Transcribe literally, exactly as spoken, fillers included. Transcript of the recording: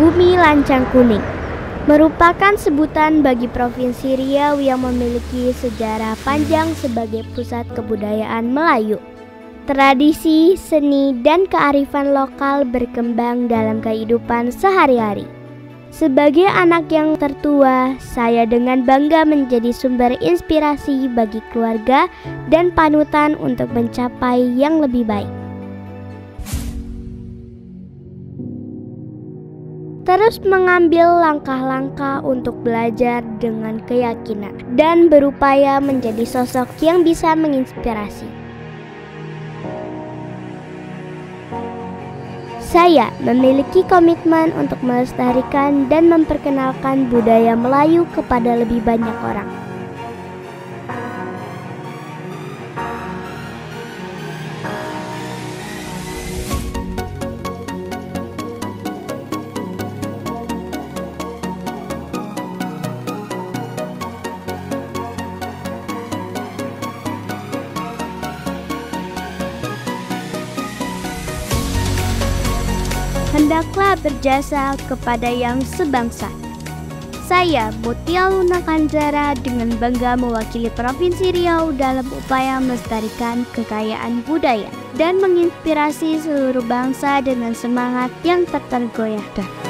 Bumi Lancang Kuning merupakan sebutan bagi Provinsi Riau yang memiliki sejarah panjang sebagai pusat kebudayaan Melayu. Tradisi, seni, dan kearifan lokal berkembang dalam kehidupan sehari-hari. Sebagai anak yang tertua, saya dengan bangga menjadi sumber inspirasi bagi keluarga dan panutan untuk mencapai yang lebih baik. Terus mengambil langkah-langkah untuk belajar dengan keyakinan dan berupaya menjadi sosok yang bisa menginspirasi. Saya memiliki komitmen untuk melestarikan dan memperkenalkan budaya Melayu kepada lebih banyak orang. Hendaklah berjasa kepada yang sebangsa. Saya, Mutia Luna Kanzara, dengan bangga mewakili Provinsi Riau dalam upaya melestarikan kekayaan budaya dan menginspirasi seluruh bangsa dengan semangat yang tak tergoyahkan.